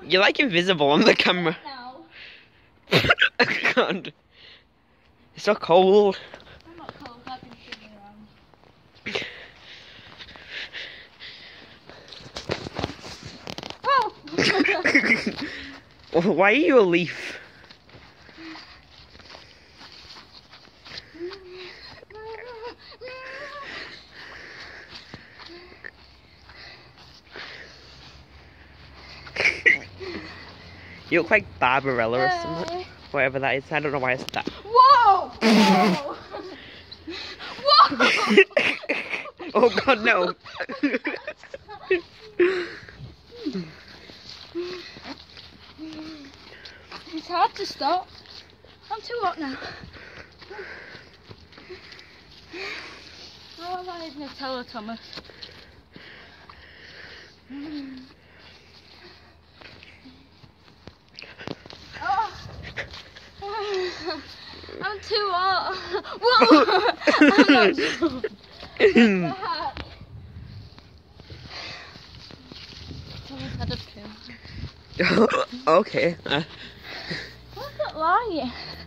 You're like invisible on the camera. No. God. It's so cold. I'm not cold, I've been sitting around. Oh! Why are you a leaf? You look like Barbarella or something. Whatever that is. I don't know why I said that. Whoa! Whoa! Whoa! Oh God, no. It's hard to stop. I'm too hot now. Oh, I need Nutella, Thomas. Oh. I'm too hot. Whoa! I'm not sure. Thomas had a poo. Okay. What's that lying?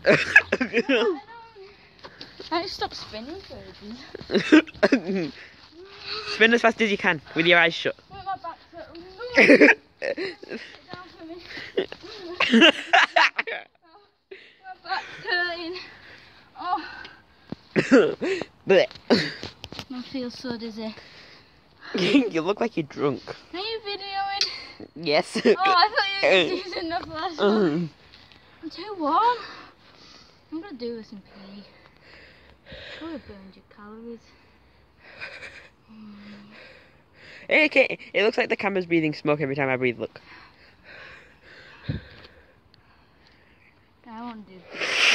I need to stop spinning for ages. Spin as fast as you can with your eyes shut. My back's hurting. Sit down for me. My back's hurting. Oh, Blech. I feel so dizzy. You look like you're drunk. Are you videoing? Yes. Oh, I thought you were using the flashlight. I'm too warm. I'm gonna do this in pee. Probably burned your calories. Okay, it looks like the camera's breathing smoke every time I breathe, look. I want to do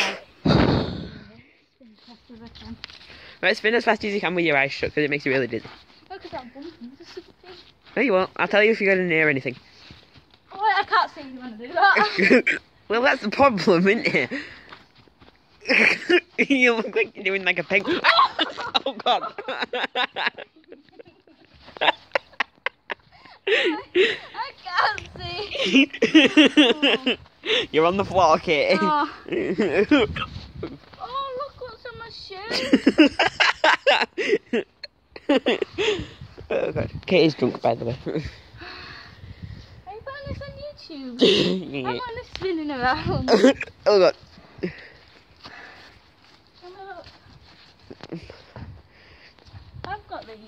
spin fast as I can. Right, spin as fast as you can with your eyes shut, because it makes you really dizzy. Look at that bump into something. No, you won't. I'll tell you if you're going near anything. Oh, I can't see you when I do that. Well, that's the problem, isn't it? You look like you're doing like a penguin. Oh, God. I can't see. Oh. You're on the floor, Katie. Oh. Oh, look what's on my shoes. Oh, God. Katie's drunk, by the way. Are you putting this on YouTube? I'm only spinning around. Oh, God. I've got these.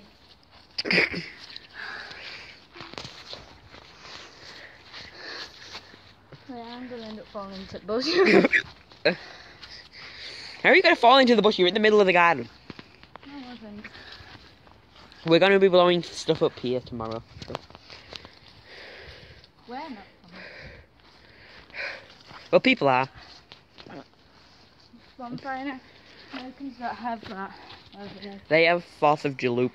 Yeah, I'm going to end up falling into the bush. How are you going to fall into the bush? You're in the middle of the garden. No, I wasn't. We're going to be blowing stuff up here tomorrow. So. We're not coming. Well, people are. Bonfire. Americans that have that over there. They have 4th of July.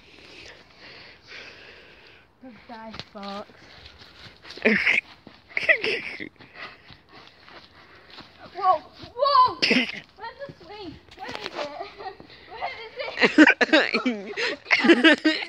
The dice box. Whoa! Whoa! Where's the swing? Where is it? Where is it?